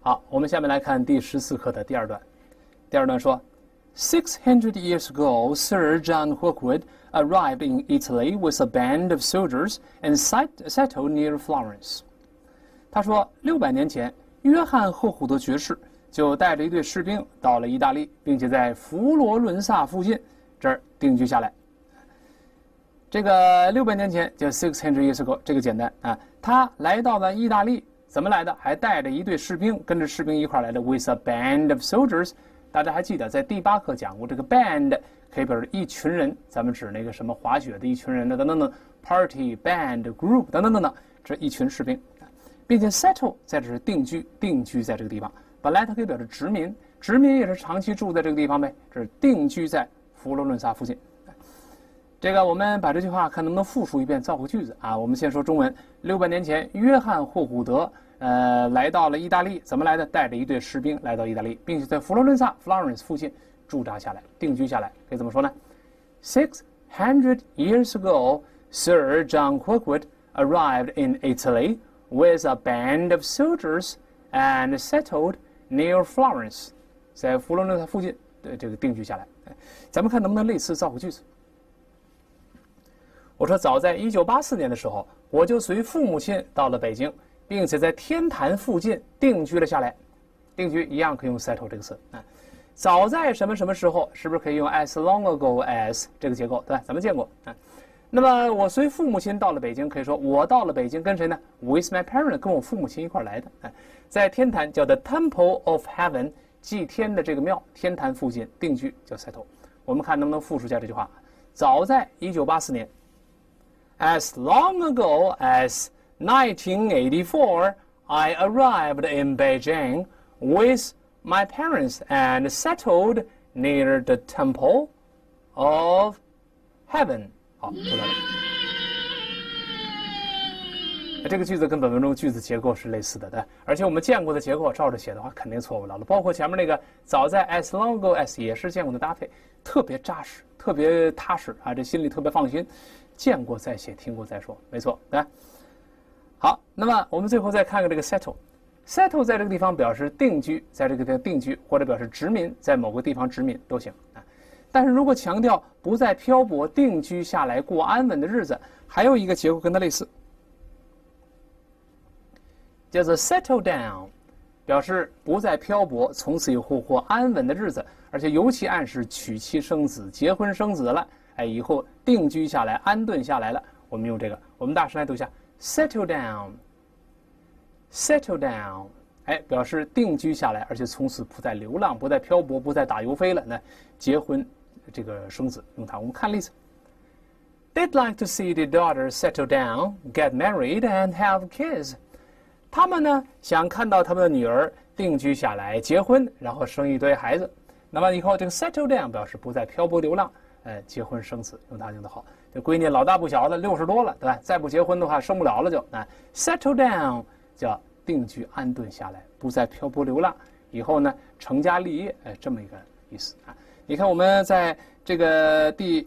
好，我们下面来看第14课的第二段。第二段说 ，600 years ago, Sir John Hawkwood arrived in Italy with a band of soldiers and settled near Florence. 他说，600年前，约翰·霍虎德爵士就带着一队士兵到了意大利，并且在佛罗伦萨附近这儿定居下来。这个600年前就600 years ago， 这个简单啊。他来到了意大利，怎么来的？还带着一队士兵，跟着士兵一块来的。With a band of soldiers， 大家还记得在第8课讲过，这个 band 可以表示一群人，咱们指那个什么滑雪的一群人的等等等 ，party band group 等等等等，这一群士兵。并且 settle 在这是定居在这个地方。本来它可以表示殖民，殖民也是长期住在这个地方呗。这是定居在佛罗伦萨附近。这个我们把这句话看能不能复述一遍，造个句子啊。我们先说中文。600年前，约翰·霍虎德来到了意大利，怎么来的？带着一队士兵来到意大利，并且在佛罗伦萨 Florence 附近驻扎下来，定居下来。可以怎么说呢？600 years ago, Sir John Hawkwood arrived in Italy.With a band of soldiers and settled near Florence， 在佛罗伦萨附近这个定居下来。咱们看能不能类似造个句子。我说，早在1984年的时候，我就随父母亲到了北京，并且在天坛附近定居了下来。定居一样可以用 settle 这个词啊。早在什么什么时候，是不是可以用 as long ago as 这个结构？对吧？咱们见过啊。那么我随父母亲到了北京，可以说我到了北京跟谁呢 ？With my parents， 跟我父母亲一块来的。在天坛叫 The Temple of Heaven， 祭天的这个庙，天坛附近定居叫 settle。我们看能不能复述一下这句话？早在1984年 ，As long ago as 1984, I arrived in Beijing with my parents and settled near the Temple of Heaven。好，说到这。这个句子跟本文中句子结构是类似的，对，而且我们见过的结构照着写的话，肯定错不了了。包括前面那个早在 as long ago as 也是见过的搭配，特别扎实，特别踏实啊，这心里特别放心。见过再写，听过再说，没错，对。好，那么我们最后再看看这个 settle。settle 在这个地方表示定居，在这个地方定居，或者表示殖民，在某个地方殖民都行啊。但是如果强调不再漂泊，定居下来过安稳的日子，还有一个结构跟它类似，叫做 settle down， 表示不再漂泊，从此以后过安稳的日子，而且尤其暗示娶妻生子、结婚生子了，以后定居下来、安顿下来了。我们用这个，我们大声来读一下 settle down，settle down， 表示定居下来，而且从此不再流浪、不再漂泊、不再打油飞了。那结婚。这个生子用它，我们看例子。They'd like to see the daughter settle down, get married, and have kids. 他们呢想看到他们的女儿定居下来、结婚，然后生一堆孩子。那么以后这个 settle down 表示不再漂泊流浪，结婚生子，用它用得好。这闺女老大不小了，60多了，对吧？再不结婚的话，生不了了就settle down 叫定居安顿下来，不再漂泊流浪。以后呢成家立业，这么一个意思啊。你看，我们在这个第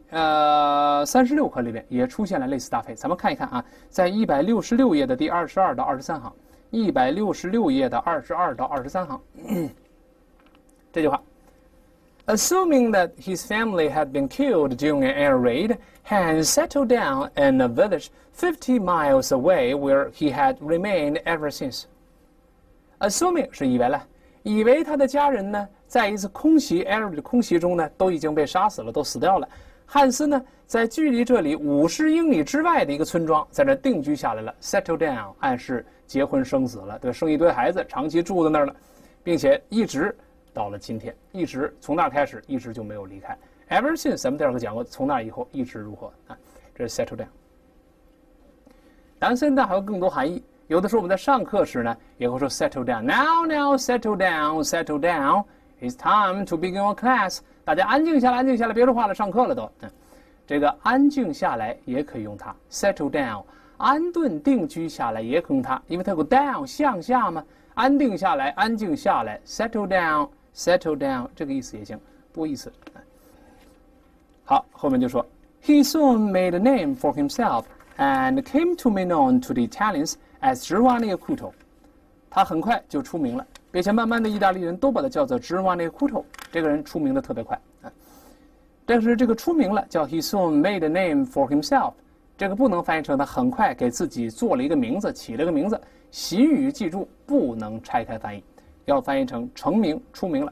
36课里面也出现了类似搭配，咱们看一看啊，在166页的第22到23行，166页的22到23行，这句话 ，Assuming that his family had been killed during an air raid, Han settled down in a village 50 miles away where he had remained ever since. Assuming 是以为了，以为他的家人呢？在一次空袭 air 的空袭中呢，都已经被杀死了，都死掉了。汉斯呢，在距离这里50英里之外的一个村庄，在那定居下来了 ，settle down， 暗示结婚生子了，对，生一堆孩子，长期住在那儿了，并且一直到了今天，一直从那开始，一直就没有离开。Ever since， 咱们第二个讲过，从那以后一直如何啊？这是 settle down。当然，现在还有更多含义。有的时候我们在上课时呢，也会说 settle down。Now settle down，settle down。It's time to begin our class。大家安静下来，安静下来，别说话了，上课了都。这个安静下来也可以用它 ，settle down， 安顿定居下来也可以用它，因为它有个 down 向下嘛，安定下来，安静下来 ，settle down，settle down 这个意思也行，多意思。好，后面就说 ，He soon made a name for himself and came to be known to the Italians as Giovanni Acuto。 他很快就出名了，并且慢慢的意大利人都把他叫做 Giovanni Cuto， 这个人出名的特别快啊。但是这个出名了叫 He soon made a name for himself， 这个不能翻译成他很快给自己做了一个名字，起了个名字。习语记住不能拆开翻译，要翻译成成名出名了。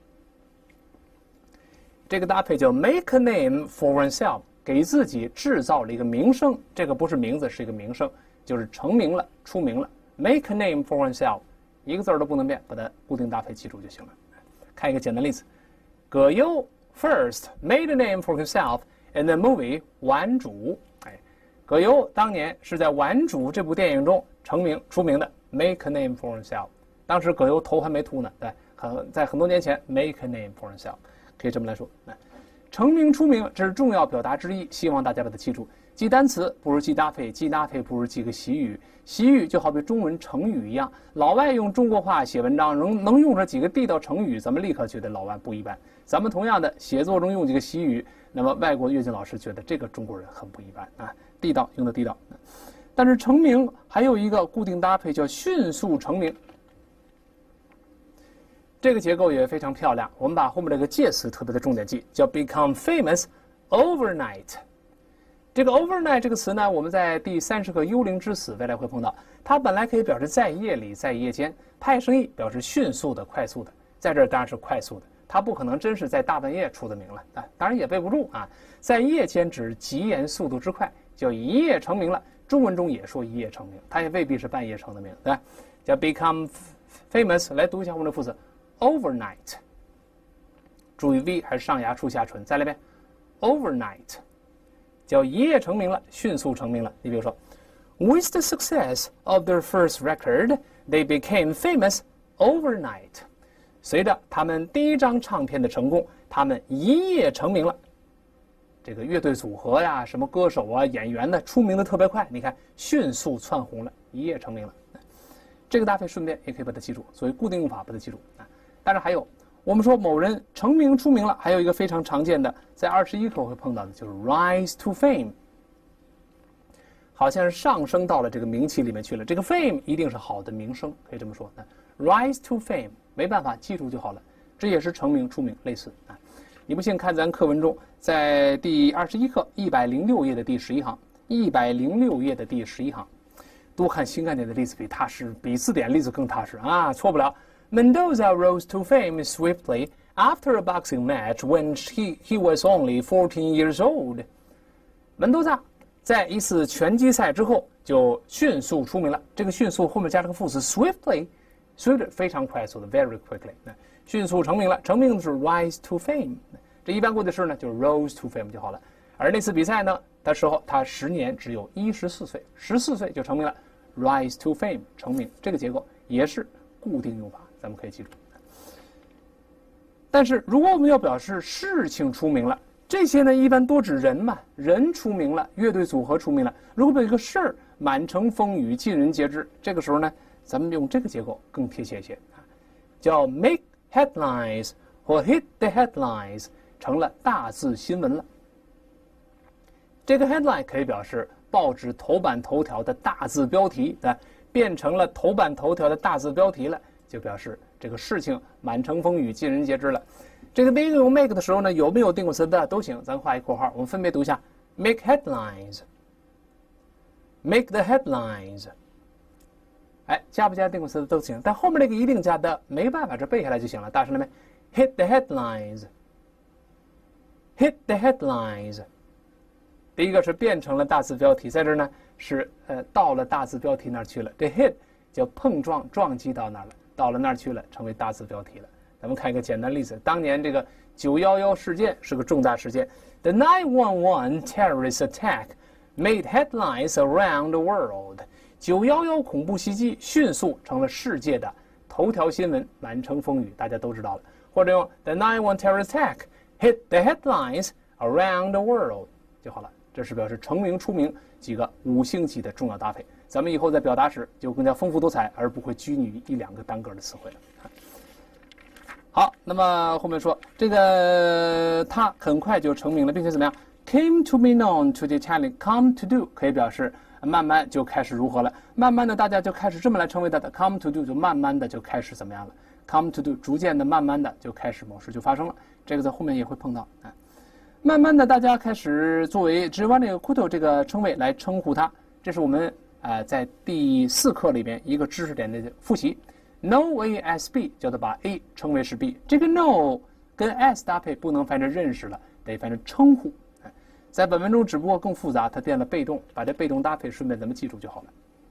这个搭配叫 make a name for oneself， 给自己制造了一个名声，这个不是名字，是一个名声，就是成名了，出名了。Make a name for oneself， 一个字儿都不能变，把它固定搭配记住就行了。看一个简单例子，葛优 first made a name for himself in the movie《顽主》。葛优当年是在《顽主》这部电影中成名出名的 ，make a name for himself。当时葛优头还没秃呢，对，在很多年前 make a name for himself， 可以这么来说。成名出名，这是重要表达之一，希望大家把它记住。记单词不如记搭配，记搭配不如记个习语。习语就好比中文成语一样，老外用中国话写文章，能用上几个地道成语，咱们立刻觉得老外不一般。咱们同样的写作中用几个习语，那么外国阅卷老师觉得这个中国人很不一般啊，地道用的地道。但是成名还有一个固定搭配叫迅速成名，这个结构也非常漂亮。我们把后面这个介词特别的重点记，叫 become famous overnight。这个 overnight 这个词呢，我们在第30课幽灵之死未来会碰到。它本来可以表示在夜里，在夜间，派生意表示迅速的、快速的，在这儿当然是快速的。它不可能真是在大半夜出的名了啊，当然也背不住啊。在夜间指极言速度之快，叫一夜成名了。中文中也说一夜成名，它也未必是半夜成的名，对吧？叫 become famous。来读一下我们的副词 overnight。注意 v 还是上牙出下唇，再来一遍 overnight。叫一夜成名了，迅速成名了。你比如说 ，With the success of their first record, they became famous overnight。随着他们第一张唱片的成功，他们一夜成名了。这个乐队组合呀，什么歌手啊、演员呢，出名的特别快。你看，迅速窜红了，一夜成名了。这个搭配顺便也可以把它记住，所以固定用法把它记住啊。当然还有。我们说某人成名出名了，还有一个非常常见的，在21课会碰到的，就是 rise to fame， 好像是上升到了这个名气里面去了。这个 fame 一定是好的名声，可以这么说。rise to fame 没办法，记住就好了。这也是成名出名类似啊。你不信看咱课文中，在第21课106页的第11行，106页的第11行，多看新概念的例子比踏实，比字典例子更踏实啊，错不了。Mendoza rose to fame swiftly after a boxing match when he was only 14 years old. 门多萨在一次拳击赛之后就迅速出名了。这个迅速后面加了个副词 swiftly，swift 非常快速的 very quickly， 迅速成名了。成名的是 rise to fame， 这一般过去式呢就是 rose to fame 就好了。而那次比赛呢的时候，他时年只有14岁，14岁就成名了 ，rise to fame 成名。这个结构也是固定用法。咱们可以记住，但是如果我们要表示事情出名了，这些呢一般多指人嘛，人出名了，乐队组合出名了。如果有一个事儿满城风雨，尽人皆知，这个时候呢，咱们用这个结构更贴切一些，叫 make headlines 或 hit the headlines， 成了大字新闻了。这个 headline 可以表示报纸头版头条的大字标题，变成了头版头条的大字标题了。就表示这个事情满城风雨，尽人皆知了。这个第一个用 make 的时候呢，有没有定冠词的都行，咱画一括号，我们分别读一下 make headlines， make the headlines。加不加定冠词的都行，但后面那个一定加的，没办法，这背下来就行了。大声了没 ？hit the headlines， hit the headlines。第一个是变成了大字标题，在这儿呢是到了大字标题那儿去了。这 hit 叫碰撞，撞击到那儿了。到了那儿去了，成为大字标题了。咱们看一个简单例子，当年这个911事件是个重大事件 ，The 911 terrorist attack made headlines around the world。911恐怖袭击迅速成了世界的头条新闻，满城风雨，大家都知道了。或者用 The 911 terrorist attack hit the headlines around the world 就好了。这是表示成名出名几个5星级的重要搭配。咱们以后在表达时就更加丰富多彩，而不会拘泥于1-2个单个的词汇了。好，那么后面说这个他很快就成名了，并且怎么样 ？Came to be known to the Italian， come to do 可以表示慢慢就开始如何了？慢慢的大家就开始这么来称谓它的 come to do， 就慢慢的就开始怎么样了 ？come to do， 逐渐的、慢慢的就开始某事就发生了。这个在后面也会碰到啊。慢慢的，大家开始作为直弯这个 kuto 这个称谓来称呼它。这是我们在第4课里边一个知识点的复习。know A as B 叫做把 A 称为是 B， 这个 know 跟 as 搭配不能翻成认识了，得翻成称呼。在本文中只不过更复杂，它变了被动，把这被动搭配顺便咱们记住就好了。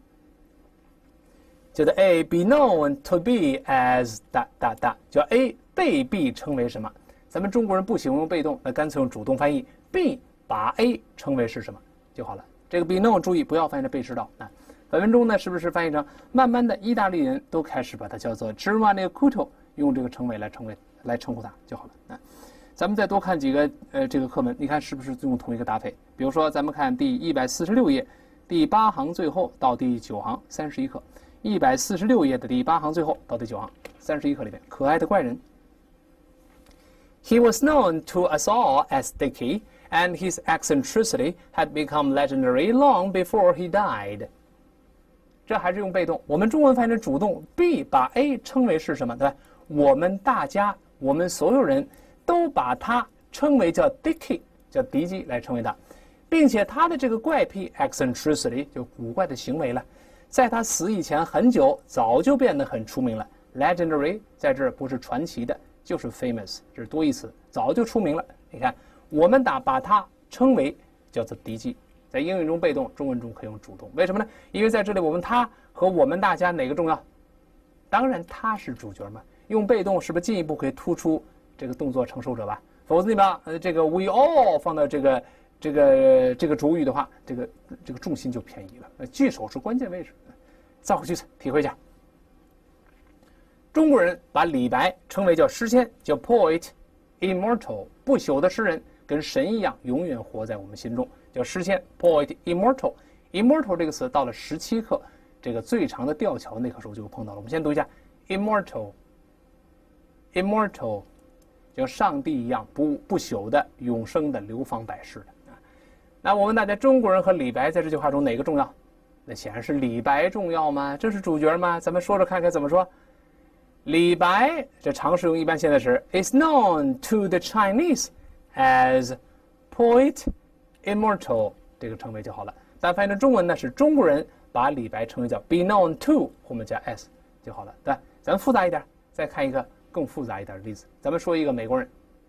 叫做 A be known to be as 叫 A 被 B 称为什么？咱们中国人不喜欢用被动，那干脆用主动翻译 B 把 A 称为是什么就好了。这个 be known 注意不要翻译成被知道啊。本文中呢是不是翻译成慢慢的意大利人都开始把它叫做 giovanni kuto， 用这个称谓来称呼它就好了啊。咱们再多看几个这个课文，你看是不是用同一个搭配？比如说咱们看第146页第8行最后到第9行31课，146页的第8行最后到第9行31课里面，可爱的怪人。He was known to us all as Dickie, and his eccentricity had become legendary long before he died. 这还是用被动，我们中文翻译成主动 ，B 把 A 称为是什么？对吧？我们大家，我们所有人都把他称为叫 Dickie， 叫迪基来称为他，并且他的这个怪癖 eccentricity 就古怪的行为了，在他死以前很久，早就变得很出名了。Legendary 在这儿不是传奇的，就是 famous， 这是多义词，早就出名了。你看，我们把它称为叫做迪基，在英语中被动，中文中可以用主动。为什么呢？因为在这里我们他和我们大家哪个重要？当然他是主角嘛。用被动是不是进一步可以突出这个动作承受者吧？否则你把这个 we all 放到这个主语的话，这个重心就偏移了。句首是关键位置。造个句子体会一下。中国人把李白称为叫诗仙，叫 poet immortal， 不朽的诗人，跟神一样，永远活在我们心中，叫诗仙 poet immortal。immortal 这个词到了17课这个最长的吊桥那课时候就碰到了。我们先读一下 immortal， 就上帝一样不朽的、永生的、流芳百世的。那我们大家中国人和李白在这句话中哪个重要？那显然是李白重要吗？这是主角吗？咱们说着看看怎么说。李白这常使用一般现在时 is known to the Chinese as poet immortal， 这个称谓就好了。但翻译成中文呢，是中国人把李白称为叫 be known to， 后面加 s 就好了。对，咱们复杂一点，再看一个更复杂一点的例子。咱们说一个美国人，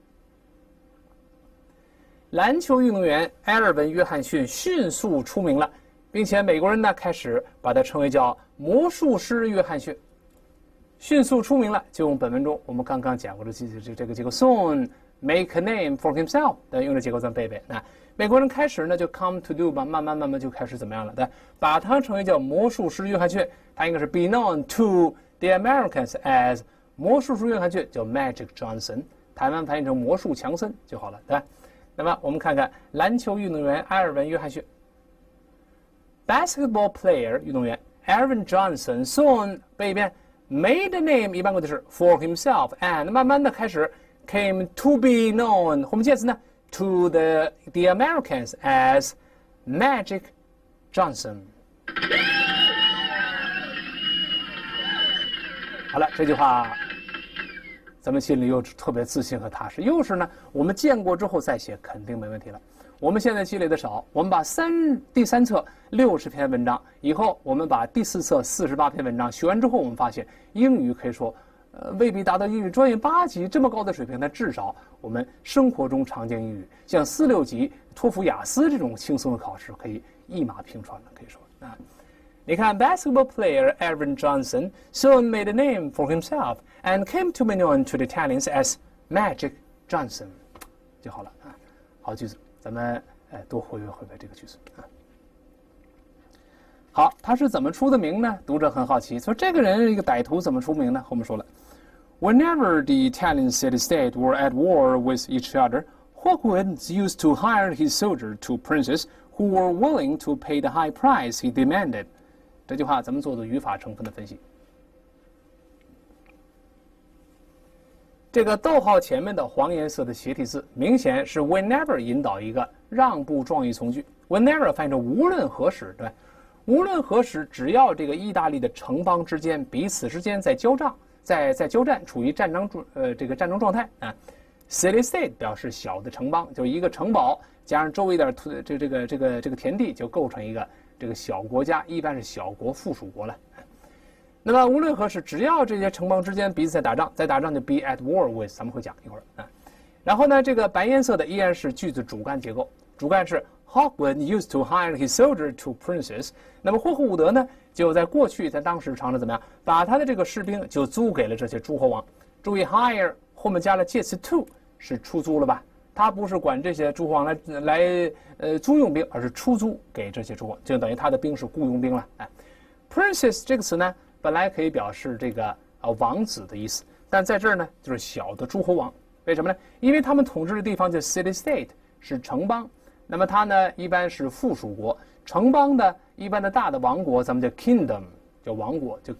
篮球运动员埃尔文·约翰逊迅速出名了，并且美国人呢开始把他称为叫魔术师约翰逊。迅速出名了，就用本文中我们刚刚讲过的这个结构 soon make a name for himself， 用这结构咱背背。那美国人开始呢就 come to do 吧，慢慢就开始怎么样了？对，把他称为叫魔术师约翰逊，他应该是 be known to the Americans as 魔术师约翰逊，叫 Magic Johnson， 台湾翻译成魔术强森就好了，对吧？那么我们看看篮球运动员埃尔文·约翰逊 ，basketball player 运动员 Aaron Johnson soon 背一遍。Made a name 一般过的是 for himself and 慢慢的开始 came to be known 后面介词呢 to the Americans as Magic Johnson。 好了，这句话咱们心里又特别自信和踏实，又是呢我们见过之后再写肯定没问题了。我们现在积累的少，我们把第三册60篇文章，以后我们把第4册48篇文章学完之后，我们发现英语可以说，未必达到英语专业8级这么高的水平，但至少我们生活中常见英语，像4、6级托福、雅思这种轻松的考试，可以一马平川了，可以说啊。你看 ，basketball player Aaron Johnson soon made a name for himself and came to be known to the Italians as Magic Johnson， 就好了啊。好句子。咱们多回味这个句子啊。好，他是怎么出的名呢？读者很好奇，说这个人一个歹徒怎么出名呢？后面说了 ，Whenever the Italian city-state were at war with each other, Hawkins used to hire his soldiers to princes who were willing to pay the high price he demanded。这句话咱们做的语法成分的分析。这个逗号前面的黄颜色的斜体字，明显是 whenever 引导一个让步状语从句。whenever 翻译成无论何时，对吧？ 无论何时，只要这个意大利的城邦之间彼此之间在交战，在交战，处于战争状态啊。City-state 表示小的城邦，就一个城堡加上周围点这个田地，就构成一个这个小国家，一般是小国附属国了。那么无论何时，只要这些城邦之间彼此在打仗就 be at war with， 咱们会讲一会儿啊。然后呢，这个白颜色的依然是句子主干结构，主干是 Hawkwood used to hire his soldier to princes。那么霍克伍德呢，就在过去在当时常常怎么样，把他的这个士兵就租给了这些诸侯王。注意 hire 后面加了介词 to。是出租了吧？他不是管这些诸侯王来租用兵，而是出租给这些诸侯，就等于他的兵是雇佣兵了。哎 ，princess 这个词呢，本来可以表示这个王子的意思，但在这儿呢，就是小的诸侯王。为什么呢？因为他们统治的地方叫 city-state， 是城邦。那么它呢，一般是附属国。城邦的一般的大的王国，咱们叫 kingdom， 叫王国，就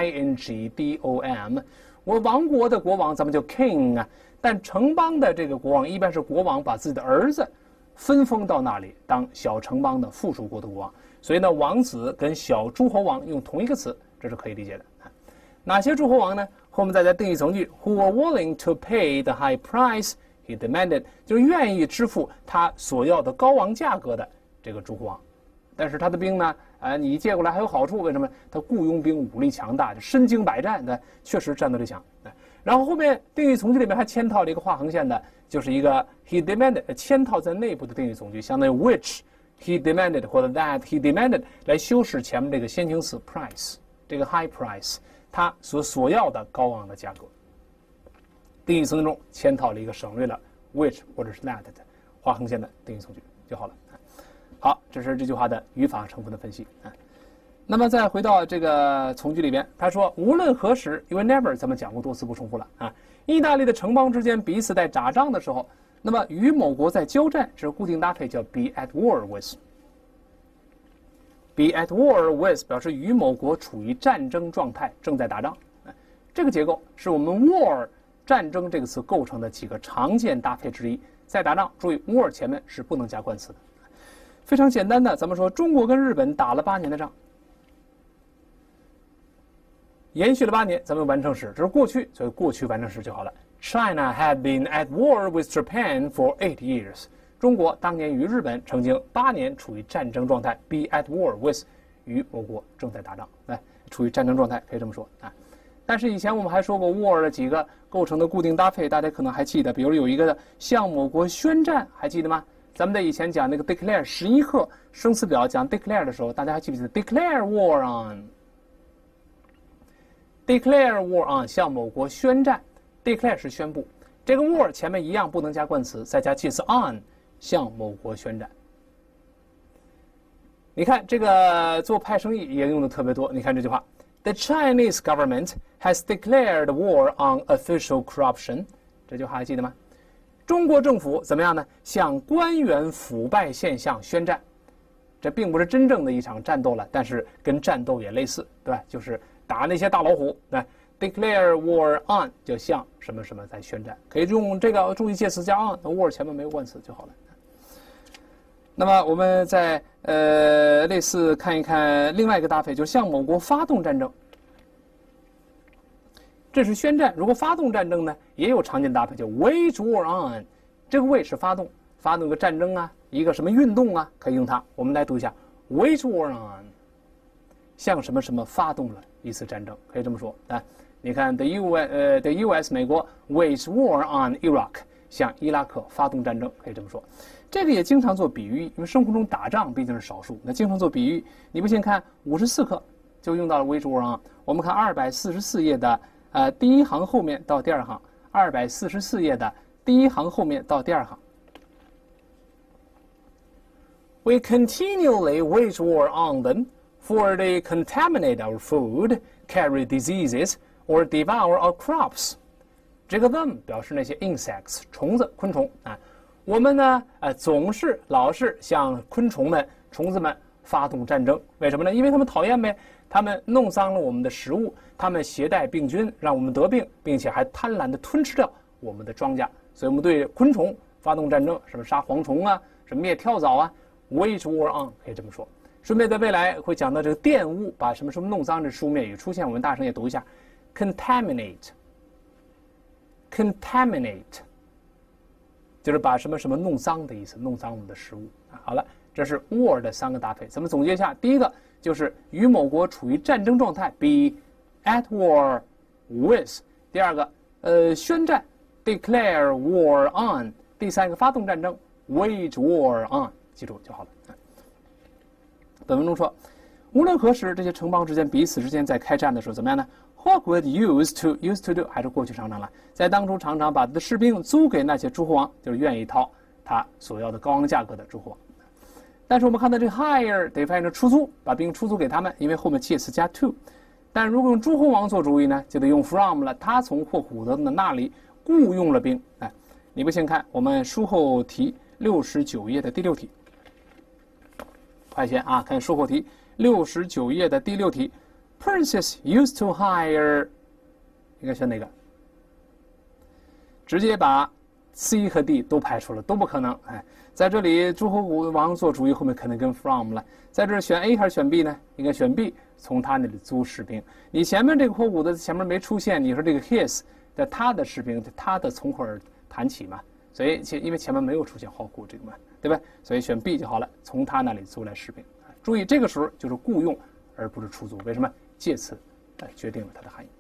K-I-N-G-D-O-M。我王国的国王，咱们叫 king 啊。但城邦的这个国王一般是国王把自己的儿子分封到那里当小城邦的附属国的国王，所以呢，王子跟小诸侯王用同一个词，这是可以理解的。哪些诸侯王呢？后面再加定语从句 ，who were willing to pay the high price he demanded， 就是愿意支付他所要的高昂价格的这个诸侯王。但是他的兵呢，你借过来还有好处，为什么？他雇佣兵武力强大，身经百战的，确实战斗力强。然后后面定语从句里面还嵌套了一个画横线的，就是一个 he demanded， 嵌套在内部的定语从句，相当于 which he demanded 或者 that he demanded 来修饰前面这个先行词 price， 这个 high price 他所要的高昂的价格。定语从句中嵌套了一个省略了 which 或者是 that 的画横线的定语从句就好了。好，这是这句话的语法成分的分析。那么再回到这个从句里边，他说无论何时 whenever 咱们讲过多次不重复了啊。意大利的城邦之间彼此在打仗的时候，那么与某国在交战，这是固定搭配，叫 be at war with。be at war with 表示与某国处于战争状态，正在打仗。这个结构是我们 war 战争这个词构成的几个常见搭配之一。在打仗，注意 war 前面是不能加冠词的。非常简单的，咱们说中国跟日本打了8年的仗。延续了8年，咱们完成时，这是过去，所以过去完成时就好了。China had been at war with Japan for 8 years。中国当年与日本曾经8年处于战争状态 ，be at war with 与某国正在打仗，处于战争状态，可以这么说啊。但是以前我们还说过 war 的几个构成的固定搭配，大家可能还记得，比如有一个向某国宣战，还记得吗？咱们在以前讲那个 declare 11课生词表讲 declare 的时候，大家还记不记得 declare war on。declare war on 向某国宣战 ，declare 是宣布，这个 war 前面一样不能加冠词，再加介词 on 向某国宣战。你看这个做派生意也用的特别多，你看这句话 ，The Chinese government has declared war on official corruption。这句话还记得吗？中国政府怎么样呢？向官员腐败现象宣战。这并不是真正的一场战斗了，但是跟战斗也类似，对吧？就是打那些大老虎，对 ，declare war on 就向什么什么在宣战，可以用这个注意介词加 on，war 前面没有冠词就好了。那么我们再类似看一看另外一个搭配，就是向某国发动战争，这是宣战。如果发动战争呢，也有常见搭配，叫 wage war on， 这个 wage 是发动一个战争啊，一个什么运动啊，可以用它。我们来读一下 wage war on。向什么什么发动了一次战争，可以这么说啊。你看 the U.S. 美国 wage war on Iraq， 向伊拉克发动战争，可以这么说。这个也经常做比喻，因为生活中打仗毕竟是少数，那经常做比喻。你不信看54课就用到了 wage war on。我们看244页的第一行后面到第二行，244页的第一行后面到第二行。We continually wage war on them。For they contaminate our food, carry diseases, or devour our crops。这个 them 表示那些 insects 虫子、昆虫啊。我们呢，总是老是向昆虫们、虫子们发动战争。为什么呢？因为他们讨厌呗，他们弄脏了我们的食物，他们携带病菌，让我们得病，并且还贪婪地吞吃掉我们的庄稼。所以我们对昆虫发动战争，什么杀蝗虫啊，什么灭跳蚤啊 ，wage war on 可以这么说。 顺便在未来会讲到这个玷污，把什么什么弄脏，这书面语出现，我们大声也读一下 ，contaminate，contaminate， 就是把什么什么弄脏的意思，弄脏我们的食物。好了，这是 war 的3个搭配，咱们总结一下，第一个就是与某国处于战争状态 ，be at war with， 第二个宣战 declare war on， 第三个发动战争 wage war on， 记住就好了。本文中说，无论何时，这些城邦之间彼此之间在开战的时候怎么样呢 ？Hawkwood used to do， 还是过去常常了，在当初常常把他的士兵租给那些诸侯王，就是愿意掏他所要的高昂价格的诸侯王。但是我们看到这个 hire 得翻译成出租，把兵出租给他们，因为后面介词加 to。但如果用诸侯王做主意呢，就得用 from 了，他从霍古德的那里雇佣了兵。哎，你不信看我们书后题69页的第6题。快些啊！看书后题69页的第6题 ，Princess used to hire， 应该选哪个？直接把 C 和 D 都排除了，都不可能。哎，在这里诸侯王做主意，后面可能跟 from 了。在这儿选 A 还是选 B 呢？应该选 B， 从他那里租士兵。你前面这个霍古的前面没出现，你说这个 his 的他的士兵，他的从何而谈起嘛？所以因为前面没有出现霍古这个嘛。对吧？所以选 B 就好了，从他那里租来士兵。注意，这个时候就是雇佣，而不是出租。为什么？介词决定了它的含义。